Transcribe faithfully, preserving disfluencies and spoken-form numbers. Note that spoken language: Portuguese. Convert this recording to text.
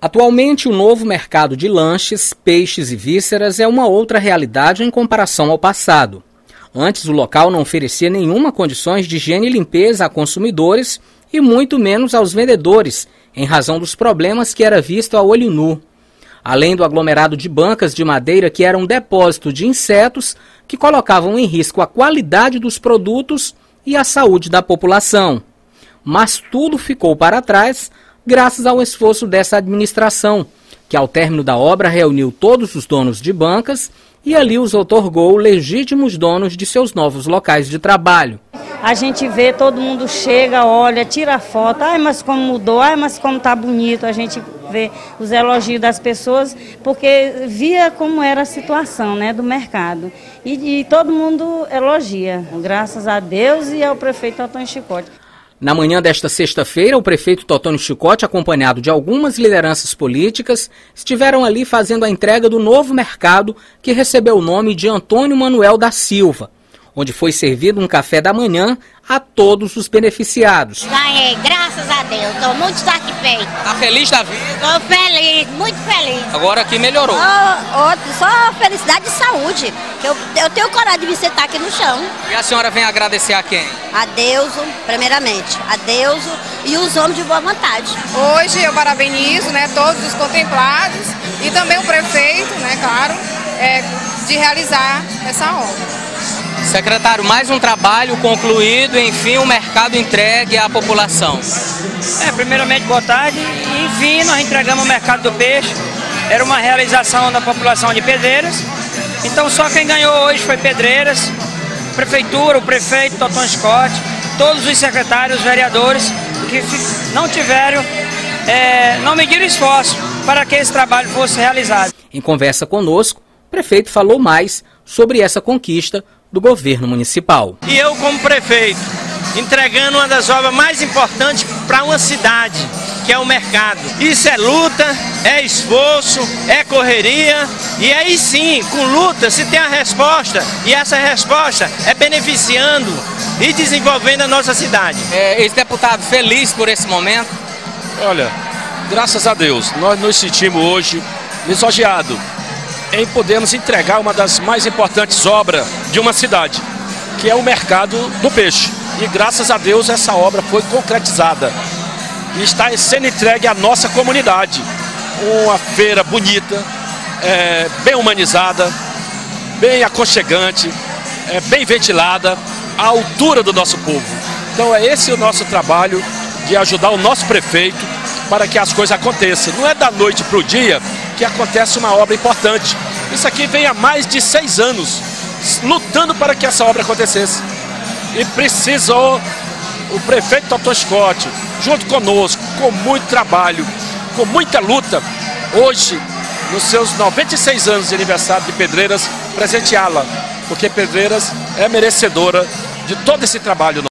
Atualmente, o novo mercado de lanches, peixes e vísceras é uma outra realidade em comparação ao passado. Antes, o local não oferecia nenhuma condições de higiene e limpeza a consumidores e muito menos aos vendedores, em razão dos problemas que era visto a olho nu. Além do aglomerado de bancas de madeira que era um depósito de insetos que colocavam em risco a qualidade dos produtos e a saúde da população. Mas tudo ficou para trás graças ao esforço dessa administração, que ao término da obra reuniu todos os donos de bancas e ali os outorgou legítimos donos de seus novos locais de trabalho. A gente vê, todo mundo chega, olha, tira foto, ai, mas como mudou, ai, mas como tá bonito. A gente vê os elogios das pessoas, porque via como era a situação, né, do mercado. E, e todo mundo elogia, graças a Deus e ao prefeito Otônio Chicote. Na manhã desta sexta-feira, o prefeito Otônio Chicote, acompanhado de algumas lideranças políticas, estiveram ali fazendo a entrega do novo mercado que recebeu o nome de Antônio Manuel da Silva, onde foi servido um café da manhã a todos os beneficiados. Ganhei, graças a Deus, estou muito satisfeito. Está feliz da vida? Estou feliz, muito feliz. Agora aqui melhorou. Oh, oh, só felicidade e saúde, que eu, eu tenho coragem de me sentar aqui no chão. E a senhora vem agradecer a quem? A Deus, primeiramente, a Deus e os homens de boa vontade. Hoje eu parabenizo, né, todos os contemplados e também o prefeito, né, claro, é, de realizar essa obra. Secretário, mais um trabalho concluído, enfim, o mercado entregue à população. É, primeiramente, boa tarde. Enfim, nós entregamos o mercado do peixe. Era uma realização da população de Pedreiras. Então, só quem ganhou hoje foi Pedreiras, Prefeitura, o prefeito Otônio Chicote, todos os secretários, os vereadores, que não tiveram, é, não mediram esforço para que esse trabalho fosse realizado. Em conversa conosco, o prefeito falou mais sobre essa conquista do governo municipal. E eu, como prefeito, entregando uma das obras mais importantes para uma cidade, que é o mercado. Isso é luta, é esforço, é correria, e aí sim, com luta se tem a resposta, e essa resposta é beneficiando e desenvolvendo a nossa cidade. É, ex-deputado, feliz por esse momento? Olha, graças a Deus, nós nos sentimos hoje lisonjeados em podermos entregar uma das mais importantes obras de uma cidade, que é o mercado do peixe. E graças a Deus essa obra foi concretizada e está sendo entregue à nossa comunidade. Uma feira bonita, é, bem humanizada, bem aconchegante, é, bem ventilada, à altura do nosso povo. Então é esse o nosso trabalho de ajudar o nosso prefeito para que as coisas aconteçam. Não é da noite para o dia que acontece uma obra importante. Isso aqui vem há mais de seis anos lutando para que essa obra acontecesse. E precisou o prefeito Otônio Chicote, junto conosco, com muito trabalho, com muita luta, hoje, nos seus noventa e seis anos de aniversário de Pedreiras, presenteá-la, porque Pedreiras é merecedora de todo esse trabalho.